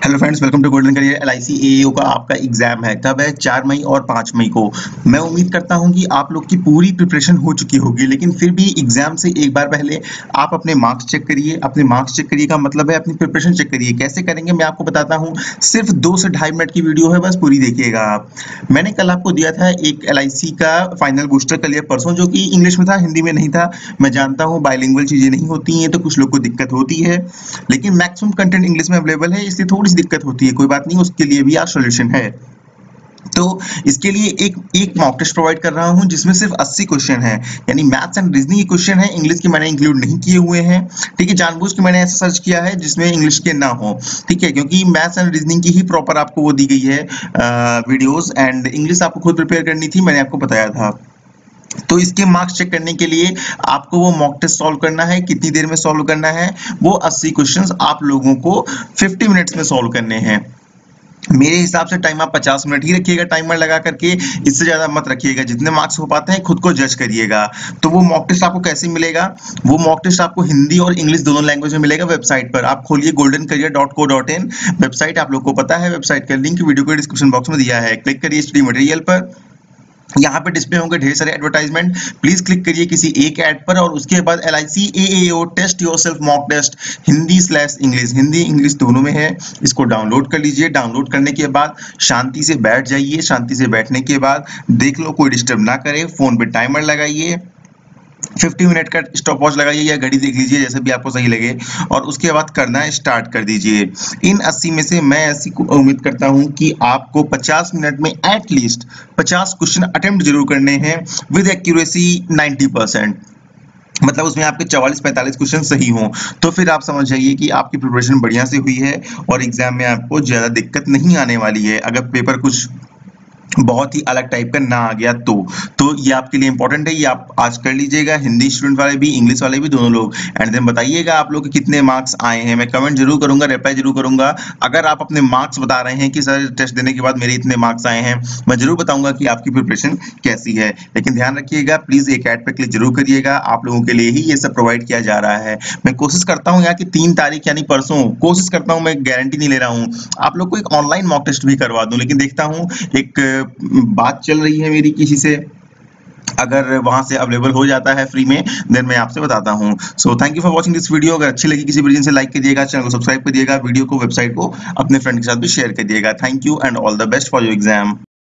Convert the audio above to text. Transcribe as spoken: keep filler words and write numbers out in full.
Hello friends, welcome to golden career. L I C A A O का आपका exam है, कब है? चार मई और पाँच मई को। मैं उम्मीद करता हूं कि आप लोग की पूरी प्रिपरेशन हो चुकी होगी, लेकिन फिर भी एग्जाम से एक बार पहले आप अपने मार्क्स चेक करिए। अपने मार्क्स चेक करिए का मतलब है अपनी प्रिपरेशन चेक करिए। कैसे करेंगे मैं आपको बताता हूं। सिर्फ दो से ढाई मिनट की वीडियो है, बस पूरी देखिएगा आप। मैंने कल आपको दिया था एक एल आई सी का फाइनल बूस्टर क्लियर परसों, जो कि इंग्लिश में था, हिंदी में नहीं था। मैं जानता हूँ बाइलिंगुअल चीजें नहीं होती हैं तो कुछ लोग को दिक्कत होती है, लेकिन मैक्सिमम कंटेंट इंग्लिश में अवेलेबल है, इसलिए थोड़ी सी दिक्कत होती है। कोई बात नहीं, उसके लिए भी आज सॉल्यूशन है। तो इसके लिए एक एक मॉक टेस्ट प्रोवाइड कर रहा हूं जिसमें सिर्फ अस्सी क्वेश्चन है, यानी मैथ्स एंड रीजनिंग के क्वेश्चन है। इंग्लिश के मैंने इंक्लूड नहीं किए हुए हैं, ठीक है। जानबूझ के मैंने ऐसा सर्च किया है जिसमें इंग्लिश के ना हो, ठीक है, क्योंकि मैथ्स एंड रीजनिंग की ही प्रॉपर आपको वो दी गई है वीडियोस, एंड इंग्लिश आपको खुद प्रिपेयर करनी थी, मैंने आपको बताया था। तो इसके मार्क्स चेक करने के लिए आपको वो मॉक टेस्ट सॉल्व करना है। कितनी देर में सॉल्व करना है? वो अस्सी क्वेश्चंस आप लोगों को पचास मिनट्स में सॉल्व करने हैं। मेरे हिसाब से टाइम आप पचास मिनट ही रखिएगा, टाइमर लगा करके, इससे ज्यादा मत रखिएगा। जितने मार्क्स हो पाते हैं खुद को जज करिएगा। तो वो मॉक टेस्ट आपको कैसे मिलेगा? वो मॉक टेस्ट आपको हिंदी और इंग्लिश दोनों लैंग्वेज में मिलेगा। वेबसाइट पर आप खोलिए golden career dot co dot in. Website आप लोग को पता है, वेबसाइट का लिंक वीडियो के डिस्क्रिप्शन बॉक्स में दिया है। क्लिक करिए स्टडी मटेरियल पर। यहाँ पे डिस्प्ले होंगे ढेर सारे एडवर्टाइजमेंट, प्लीज क्लिक करिए किसी एक ऐड पर, और उसके बाद L I C A A O test yourself mock test Hindi slash English, Hindi English दोनों में है। इसको डाउनलोड कर लीजिए। डाउनलोड करने के बाद शांति से बैठ जाइए। शांति से बैठने के बाद देख लो कोई डिस्टर्ब ना करे। फोन पे टाइमर लगाइए, पचास मिनट का स्टॉप वॉच लगाइए या घड़ी देख लीजिए, जैसे भी आपको सही लगे, और उसके बाद करना स्टार्ट कर दीजिए। इन अस्सी में से मैं ऐसी उम्मीद करता हूं कि आपको पचास मिनट में एटलीस्ट पचास क्वेश्चन अटेम्प्ट जरूर करने हैं विद एक्यूरेसी नब्बे परसेंट। मतलब उसमें आपके चौवालीस पैंतालीस क्वेश्चन सही हों, तो फिर आप समझ जाइए कि आपकी प्रिपरेशन बढ़िया से हुई है और एग्जाम में आपको ज्यादा दिक्कत नहीं आने वाली है। अगर पेपर कुछ बहुत ही अलग टाइप का ना आ गया तो तो ये आपके लिए इंपॉर्टेंट है, ये आप आज कर लीजिएगा। हिंदी स्टूडेंट वाले भी, इंग्लिश वाले भी, दोनों लोग। एंड देन बताइएगा आप लोग के कितने मार्क्स आए हैं। मैं कमेंट जरूर करूंगा, रिप्लाई जरूर करूंगा। अगर आप अपने मार्क्स बता रहे हैं कि सर टेस्ट देने के बाद मेरे इतने मार्क्स आए हैं, मैं जरूर बताऊंगा कि आपकी प्रिपरेशन कैसी है। लेकिन ध्यान रखिएगा, प्लीज एक ऐड पे क्लिक जरूर करिएगा। आप लोगों के लिए ही ये सब प्रोवाइड किया जा रहा है। मैं कोशिश करता हूँ यहाँ की तीन तारीख यानी परसों, कोशिश करता हूँ, मैं गारंटी नहीं ले रहा हूँ, आप लोग को एक ऑनलाइन मॉक टेस्ट भी करवा दूं, लेकिन देखता हूँ। एक बात चल रही है मेरी किसी से, अगर वहां से अवेलेबल हो जाता है फ्री में, देन मैं आपसे बताता हूं। So thank you for watching this video. अगर अच्छी लगी किसी भी रीजन से लाइक करिएगा, चैनल को सब्सक्राइब करिएगा, वीडियो को, वेबसाइट को अपने फ्रेंड के साथ भी शेयर करिएगा। Thank you and all the best for your exam.